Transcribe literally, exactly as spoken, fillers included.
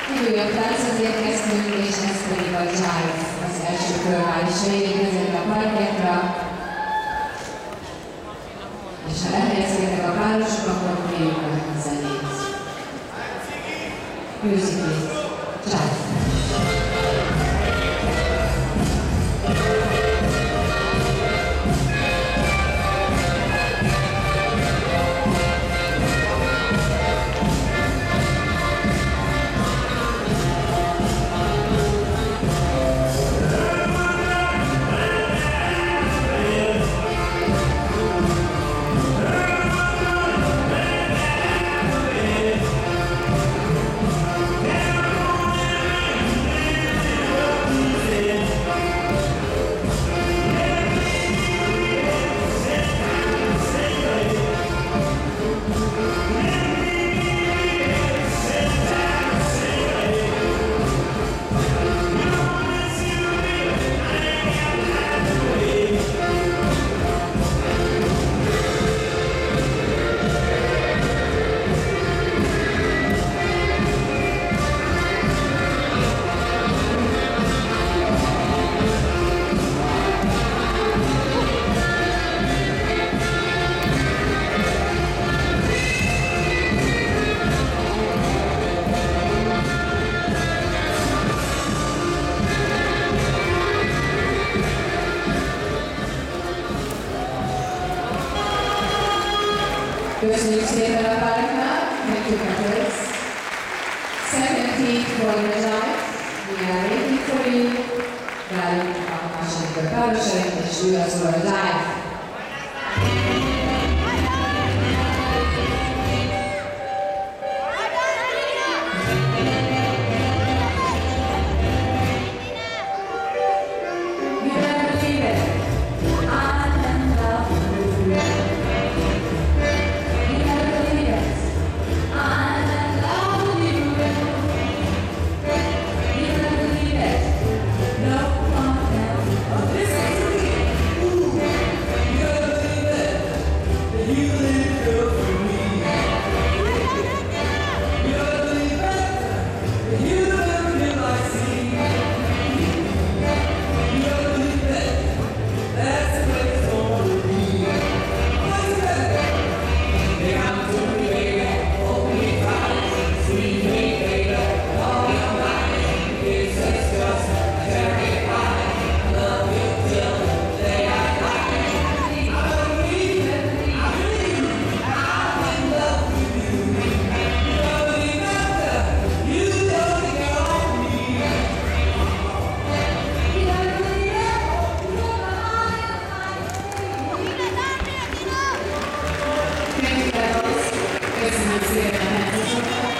Egy újabb tánchoz érkeztünk, és ez pedig a Jive, az első körvállása. Érkezett a parketra, és ha elhelyezkedtek a párosok, akkor kérjük a zenét. Musically, Jive. Köszönjük szépen a pároknak, thank you brothers. Second for the Jive, we are waiting for you. Várjuk a második párosait, és újra szól a Jive. Köszönjük szépen!